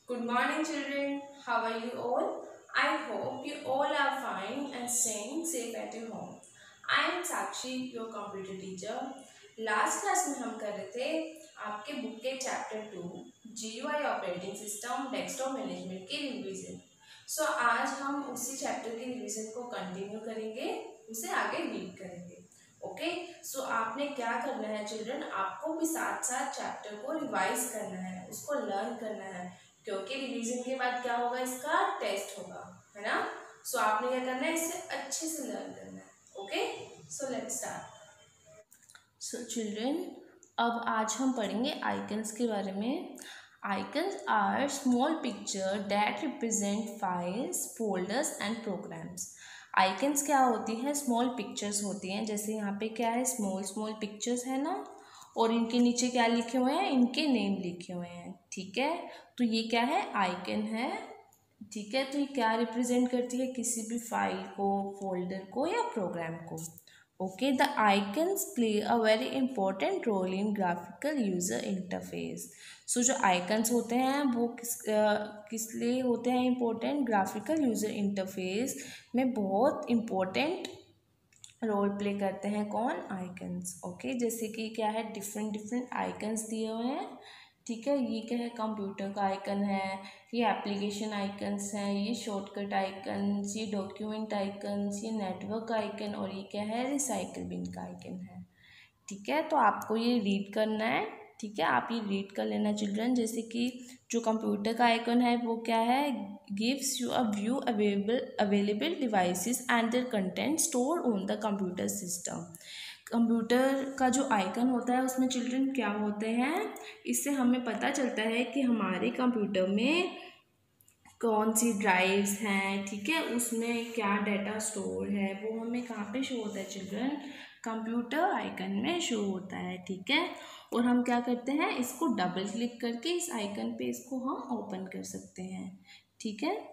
Good morning, children. How are you all? I hope you all are fine and staying safe at your home. I am Sakshi, your computer teacher. Last class में हम कर रहे थे आपके book के chapter 2 GUI operating system desktop management के revision. So आज हम उसी चैप्टर के रिवीजन को कंटिन्यू करेंगे, उसे आगे रीड करेंगे। ओके, सो आपने क्या करना है चिल्ड्रन, आपको भी साथ साथ चैप्टर को रिवाइज करना है, उसको लर्न करना है, क्योंकि रिवीजन के बाद क्या होगा, इसका टेस्ट होगा, है ना। सो आपने क्या करना है, इसे अच्छे से लर्न करना है। Okay, so let's start. So children, अब आज हम पढ़ेंगे आइकन्स के बारे में। Icons are small picture that represent files, folders and programs. Icons क्या होती है, स्मॉल पिक्चर्स होती हैं। जैसे यहाँ पे क्या है, स्मॉल स्मॉल पिक्चर्स है ना, और इनके नीचे क्या लिखे हुए हैं, इनके नेम लिखे हुए हैं। ठीक है, तो ये क्या है, आइकन है। ठीक है, तो ये क्या रिप्रेजेंट करती है, किसी भी फाइल को, फोल्डर को या प्रोग्राम को। Okay, the icons play a very important role in graphical user interface. So जो आइकन्स होते हैं वो किस लिए होते हैं इम्पोर्टेंट, ग्राफिकल यूजर इंटरफेस में बहुत इम्पोर्टेंट रोल प्ले करते हैं। कौन, आइकन्स। ओके, जैसे कि क्या है, डिफरेंट डिफरेंट आइकन्स दिए हुए हैं। ठीक है, ये क्या है, कंप्यूटर का आइकन है, ये एप्लीकेशन आइकन्स हैं, ये शॉर्टकट आइकन्स, ये डॉक्यूमेंट आइकन्स, ये नेटवर्क आइकन, और ये क्या है, रिसाइकल बिन का आइकन है। ठीक है, तो आपको ये रीड करना है। ठीक है, आप ये रीड कर लेना चिल्ड्रन। जैसे कि जो कंप्यूटर का आइकन है वो क्या है, gives you a view available devices and their content stored on the computer system. Computer का जो आइकन होता है उसमें चिल्ड्रन क्या होते हैं, इससे हमें पता चलता है कि हमारे कंप्यूटर में कौन सी ड्राइव्स हैं। ठीक है, उसमें क्या डाटा स्टोर है, वो हमें कहाँ पे शो होता है चिल्ड्रन, कंप्यूटर आइकन में शो होता है। ठीक है, और हम क्या करते हैं, इसको डबल क्लिक करके इस आइकन पे इसको हम ओपन कर सकते हैं। ठीक है,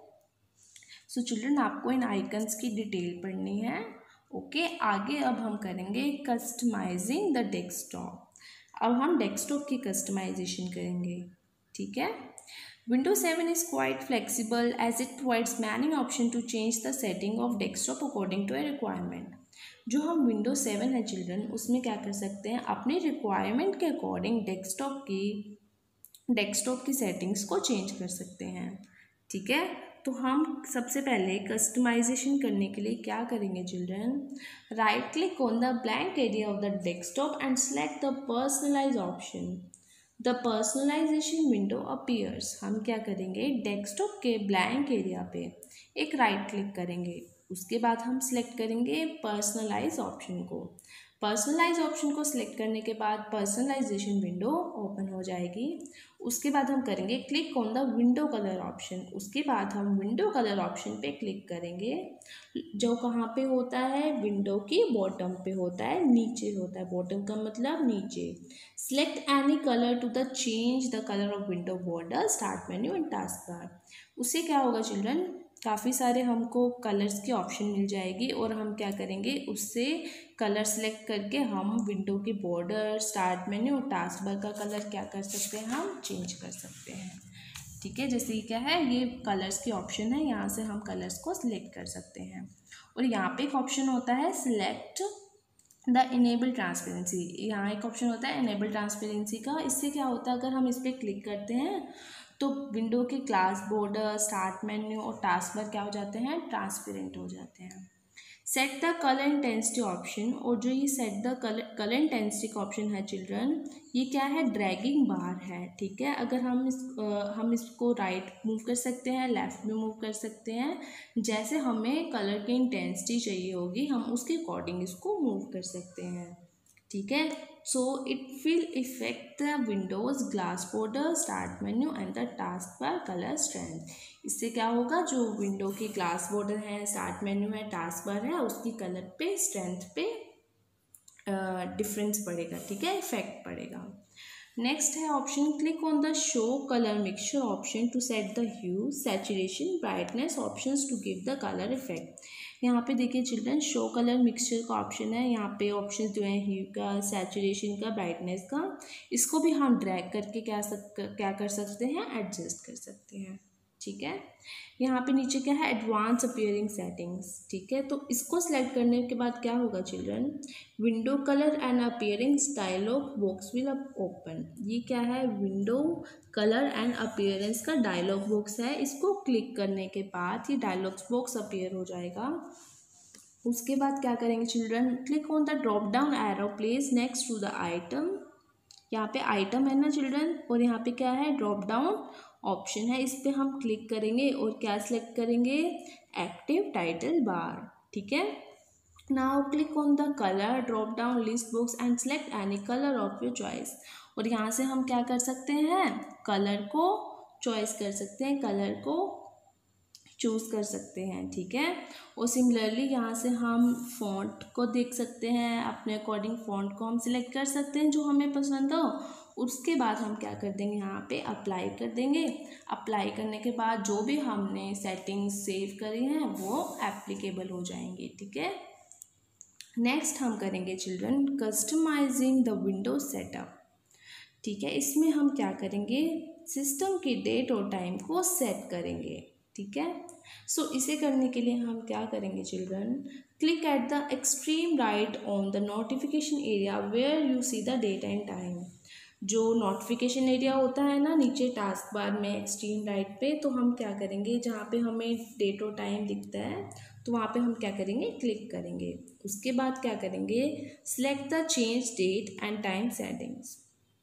सो चिल्ड्रन आपको इन आइकन्स की डिटेल पढ़नी है। ओके, आगे अब हम करेंगे कस्टमाइजिंग द डेस्कटॉप। अब हम डेस्कटॉप की कस्टमाइजेशन करेंगे। ठीक है, Windows 7 is quite flexible as it provides many options to change the setting of desktop according to a requirement. जो हम Windows 7 है चिल्ड्रन, उसमें क्या कर सकते हैं, अपने रिक्वायरमेंट के अकॉर्डिंग डेस्कटॉप की सेटिंग्स को चेंज कर सकते हैं। ठीक है, तो हम सबसे पहले कस्टमाइजेशन करने के लिए क्या करेंगे children, right click on the blank area of the desktop and select the personalize option. The personalization window appears. हम क्या करेंगे, डेस्कटॉप के ब्लैंक एरिया पे एक राइट क्लिक करेंगे, उसके बाद हम सिलेक्ट करेंगे पर्सनलाइज ऑप्शन को। पर्सनलाइज ऑप्शन को सिलेक्ट करने के बाद पर्सनलाइजेशन विंडो ओपन हो जाएगी। उसके बाद हम करेंगे click on the window colour option. उसके बाद हम विंडो कलर ऑप्शन पे क्लिक करेंगे, जो कहाँ पे होता है, विंडो की बॉटम पे होता है, नीचे होता है। बॉटम का मतलब नीचे। Select any colour to the change the colour of window border, start menu and task bar. उससे क्या होगा चिल्ड्रन, काफ़ी सारे हमको कलर्स की ऑप्शन मिल जाएगी, और हम क्या करेंगे, उससे कलर सेलेक्ट करके हम विंडो के बॉर्डर, स्टार्ट मेन्यू और टास्क बार का कलर क्या कर सकते हैं, हम चेंज कर सकते हैं। ठीक है, जैसे ये क्या है, ये कलर्स की ऑप्शन है, यहाँ से हम कलर्स को सिलेक्ट कर सकते हैं। और यहाँ पे एक ऑप्शन होता है सिलेक्ट द इनेबल ट्रांसपेरेंसी। यहाँ एक ऑप्शन होता है इनेबल ट्रांसपेरेंसी का। इससे क्या होता है, अगर हम इस पर क्लिक करते हैं तो विंडो के क्लास बॉर्डर, स्टार्ट मेन्यू और टास्क बार क्या हो जाते हैं, ट्रांसपेरेंट हो जाते हैं। Set the colour intensity option. और जो ये सेट द कलर इंटेंसिटी का ऑप्शन है चिल्ड्रन, ये क्या है, ड्रैगिंग बार है। ठीक है, अगर हम इसको राइट मूव कर सकते हैं, लेफ्ट में मूव कर सकते हैं, जैसे हमें कलर की इंटेंसिटी चाहिए होगी हम उसके अकॉर्डिंग इसको मूव कर सकते हैं। ठीक है, so it will effect the windows glass border, start menu and the task bar colour strength. इससे क्या होगा, जो विंडो की ग्लास बॉर्डर है, स्टार्ट मेन्यू है, टास्क बार है, उसकी कलर पे, स्ट्रेंथ पे डिफरेंस पड़ेगा। ठीक है, इफेक्ट पड़ेगा। नेक्स्ट है option, click on the show colour mixture option to set the hue, saturation, brightness options to give the colour effect. यहाँ पे देखिए चिल्ड्रन, शो कलर मिक्सचर का ऑप्शन है। यहाँ पे ऑप्शन जो है ह्यू का, सैचुरेशन का, ब्राइटनेस का। इसको भी हम ड्रैग करके क्या कर सकते हैं, एडजस्ट कर सकते हैं। ठीक है, यहाँ पे नीचे क्या है, एडवांस अपीयरिंग सेटिंग्स। ठीक है, तो इसको सिलेक्ट करने के बाद क्या होगा children, window colour and appearing dialog box will open. ये क्या है, विंडो कलर एंड अपीयरेंस का डायलॉग बॉक्स है। इसको क्लिक करने के बाद ये डायलॉग बॉक्स अपीयर हो जाएगा। उसके बाद क्या करेंगे children, click on the drop down arrow place next to the item. यहाँ पे आइटम है ना चिल्ड्रन, और यहाँ पे क्या है, ड्रॉप डाउन ऑप्शन है। इस पे हम क्लिक करेंगे और क्या सिलेक्ट करेंगे, एक्टिव टाइटल बार। ठीक है, now click on the colour drop down list box and select any colour of your choice. और यहाँ से हम क्या कर सकते हैं, कलर को चॉइस कर सकते हैं, कलर को चूज़ कर सकते हैं। ठीक है, और सिमिलरली यहाँ से हम फ़ॉन्ट को देख सकते हैं, अपने अकॉर्डिंग फ़ॉन्ट को हम सिलेक्ट कर सकते हैं जो हमें पसंद हो। उसके बाद हम क्या कर देंगे, यहाँ पे अप्लाई कर देंगे। अप्लाई करने के बाद जो भी हमने सेटिंग्स सेव करी हैं वो एप्लीकेबल हो जाएंगी। ठीक है, नेक्स्ट हम करेंगे children, customizing the window setup. ठीक है, इसमें हम क्या करेंगे, सिस्टम की डेट और टाइम को सेट करेंगे। ठीक है, सो इसे करने के लिए हम क्या करेंगे children, click at the extreme right on the notification area where you see the date and time. जो नोटिफिकेशन एरिया होता है ना नीचे टास्क बार में एक्सट्रीम राइट पे, तो हम क्या करेंगे, जहाँ पे हमें डेट और टाइम दिखता है तो वहाँ पे हम क्या करेंगे, क्लिक करेंगे। उसके बाद क्या करेंगे, select the change date and time settings.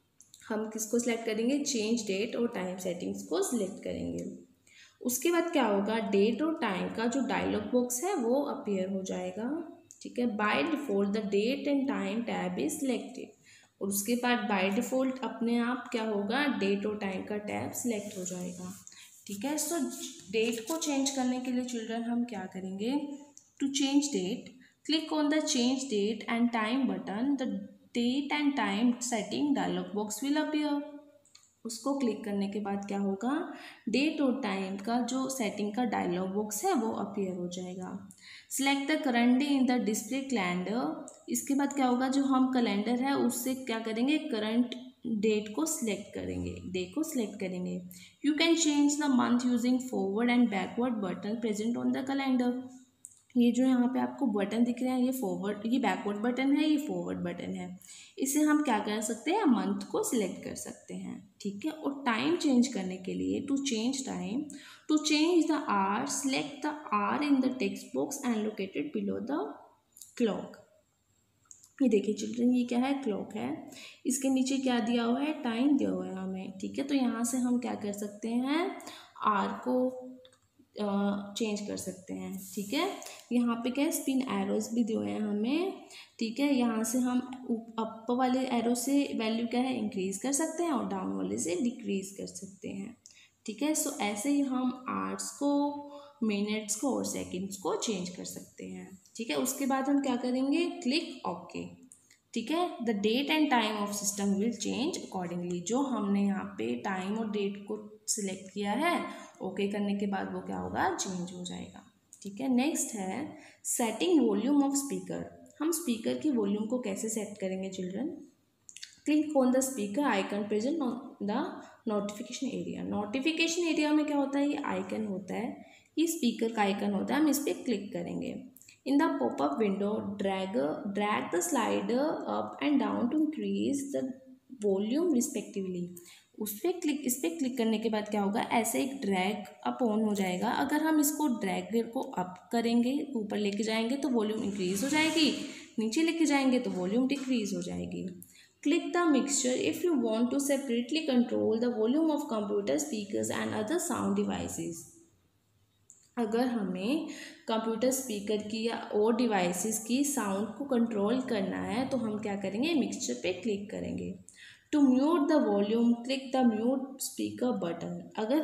हम किसको सिलेक्ट करेंगे, चेंज डेट और टाइम सेटिंग्स को सिलेक्ट करेंगे। उसके बाद क्या होगा, डेट और टाइम का जो डायलॉग बॉक्स है वो अपीयर हो जाएगा। ठीक है, by default the date and time tab is selected. और उसके बाद बाय डिफ़ॉल्ट अपने आप क्या होगा, डेट और टाइम का टैब सिलेक्ट हो जाएगा। ठीक है, सो डेट को चेंज करने के लिए चिल्ड्रन हम क्या करेंगे, to change date click on the change date and time button. The date and time setting dialog box will appear. उसको क्लिक करने के बाद क्या होगा, डेट और टाइम का जो सेटिंग का डायलॉग बॉक्स है वो अपीयर हो जाएगा। Select the current day in the display calendar. इसके बाद क्या होगा, जो हम कैलेंडर है उससे क्या करेंगे, करंट डेट को सिलेक्ट करेंगे, डे को सिलेक्ट करेंगे। You can change the month using forward and backward button present on the calendar. ये जो यहाँ पे आपको बटन दिख रहे हैं, ये फॉरवर्ड, ये बैकवर्ड बटन है, ये फॉरवर्ड बटन है। इसे हम क्या कर सकते हैं, मंथ को सिलेक्ट कर सकते हैं। ठीक है, और टाइम चेंज करने के लिए to change time, to change the hour select the hour in the text box and located below the clock. ये देखिए चिल्ड्रन, ये क्या है, क्लॉक है। इसके नीचे क्या दिया हुआ है, टाइम दिया हुआ है हमें। ठीक है, तो यहाँ से हम क्या कर सकते हैं, आर को चेंज कर सकते हैं। ठीक है, यहाँ पे क्या है, स्पिन एरोज भी दिए हैं हमें। ठीक है, यहाँ से हम अप वाले एरो से वैल्यू क्या है, इंक्रीज कर सकते हैं, और डाउन वाले से डिक्रीज कर सकते हैं। ठीक है, सो ऐसे ही हम आवर्स को, मिनट्स को और सेकंड्स को चेंज कर सकते हैं। ठीक है, उसके बाद हम क्या करेंगे, क्लिक ओके। ठीक है, the date and time of system will change accordingly. जो हमने यहाँ पे टाइम और डेट को सिलेक्ट किया है, ओके करने के बाद वो क्या होगा, चेंज हो जाएगा। ठीक है, नेक्स्ट है सेटिंग वॉल्यूम ऑफ स्पीकर। हम स्पीकर की वॉल्यूम को कैसे सेट करेंगे children, click on the speaker icon present on the notification area. Notification area में क्या होता है, ये आइकन होता है, ये स्पीकर का आइकन होता है। हम इस पर क्लिक करेंगे। In the popup window drag the slider up and down to increase the volume respectively. इस पर क्लिक करने के बाद क्या होगा, ऐसे एक ड्रैग अप ऑन हो जाएगा। अगर हम इसको ड्रैग को अप करेंगे, ऊपर लेके जाएंगे तो वॉल्यूम इंक्रीज हो जाएगी, नीचे लेके जाएंगे तो वॉल्यूम डिक्रीज हो जाएगी। Click the mixture if you want to separately control the volume of computer speakers and other sound devices. अगर हमें कंप्यूटर स्पीकर की या और डिवाइसेस की साउंड को कंट्रोल करना है तो हम क्या करेंगे, मिक्सचर पे क्लिक करेंगे। To mute the volume click the mute speaker button. अगर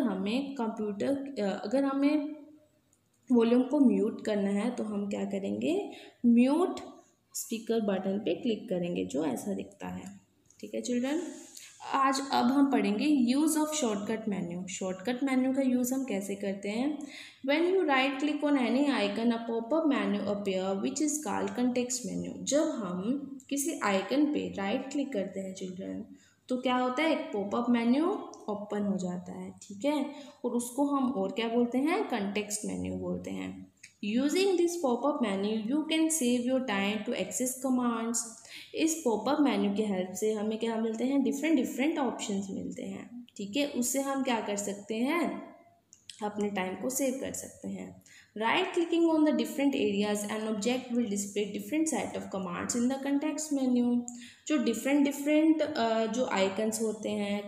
हमें वॉल्यूम को म्यूट करना है तो हम क्या करेंगे, म्यूट स्पीकर बटन पे क्लिक करेंगे, जो ऐसा दिखता है। ठीक है चिल्ड्रन, आज अब हम पढ़ेंगे use of shortcut menu. Shortcut menu का यूज़ हम कैसे करते हैं। When you right click on any icon a popup menu appear which is called context menu. जब हम किसी आइकन पे राइट क्लिक करते हैं चिल्ड्रन, तो क्या होता है, एक पॉपअप मेन्यू ओपन हो जाता है, ठीक है। और उसको हम और क्या बोलते हैं, कंटेक्स्ट मेन्यू बोलते हैं। Using this popup menu you can save your time to access commands. इस पॉपअप मेन्यू की हेल्प से हमें क्या मिलते हैं, डिफरेंट ऑप्शंस मिलते हैं, ठीक है। उससे हम क्या कर सकते हैं, अपने टाइम को सेव कर सकते हैं। Right clicking on the different areas and object will display different set of commands in the context menu. जो डिफरेंट जो आइकन्स होते हैं,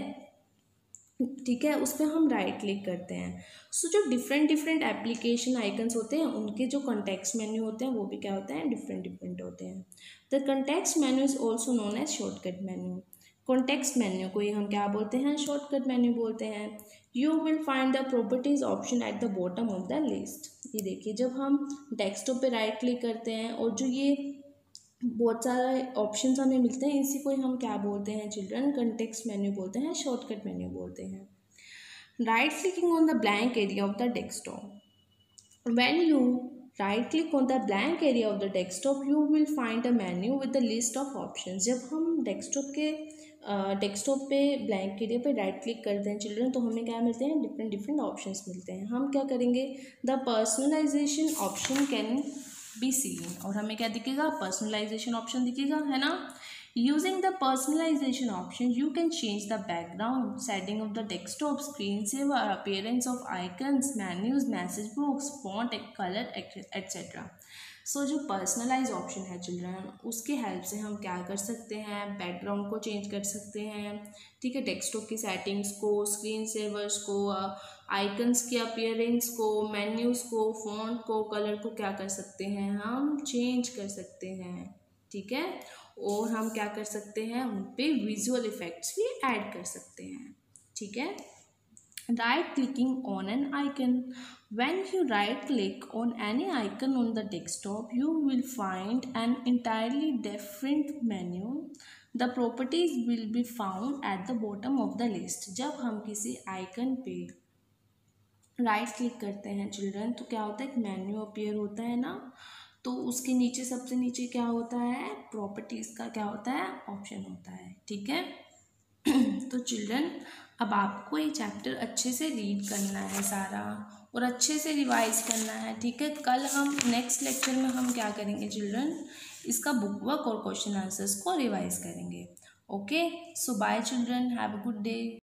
ठीक है, उस पर हम राइट क्लिक करते हैं। सो जो डिफरेंट एप्लीकेशन आइकन्स होते हैं, उनके जो कॉन्टेक्स्ट मेन्यू होते हैं वो भी क्या होते हैं, डिफरेंट होते हैं। The context menu is also known as shortcut menu. Context menu को ही हम क्या बोलते हैं, शॉर्टकट मेन्यू बोलते हैं। You will find the properties option at the bottom of the list. ये देखिए, जब हम डेस्कटॉप पे राइट क्लिक करते हैं और जो ये बहुत सारे ऑप्शंस हमें मिलते हैं, इसी को ही हम क्या बोलते हैं चिल्ड्रन, कॉन्टेक्स्ट मेन्यू बोलते हैं, शॉर्टकट मेन्यू बोलते हैं। Right clicking on the blank area of the desktop. When you right click on the blank area of the desktop you will find a menu with the list of options. जब हम desktop पे blank area पे right click करते हैं children, तो हमें क्या मिलते हैं, डिफरेंट ऑप्शंस मिलते हैं। हम क्या करेंगे, the personalisation option can be seen, और हमें क्या दिखेगा, पर्सनलाइजेशन ऑप्शन दिखेगा, है ना। Using the personalisation option you can change the background setting of the desktop, screen saver, appearance of icons, menus, message books, font, colour etcetera. So जो personalise option है children, उसकी हेल्प से हम क्या कर सकते हैं, बैकग्राउंड को चेंज कर सकते हैं, ठीक है, डेस्कटॉप की सेटिंग्स को, स्क्रीन सेवर्स को, आइकन्स के अपीयरेंस को, मेन्यूज़ को, फॉन्ट को, कलर को क्या कर सकते हैं, हम चेंज कर सकते हैं, ठीक है। और हम क्या कर सकते हैं, उन पे विजुअल इफेक्ट्स भी ऐड कर सकते हैं, ठीक है। right clicking on an icon. When you right click on any icon on the desktop you will find an entirely different menu. The properties will be found at the bottom of the list. जब हम किसी icon पे right click करते हैं children, तो क्या होता है, एक मेन्यू अपीयर होता है ना, तो उसके नीचे सबसे नीचे क्या होता है, प्रॉपर्टीज़ का क्या होता है, ऑप्शन होता है, ठीक है। तो चिल्ड्रन अब आपको ये चैप्टर अच्छे से रीड करना है सारा, और अच्छे से रिवाइज करना है, ठीक है। कल हम नेक्स्ट लेक्चर में हम क्या करेंगे चिल्ड्रन, इसका बुक वर्क और क्वेश्चन आंसर्स को रिवाइज करेंगे। Okay, so bye children, have a good day.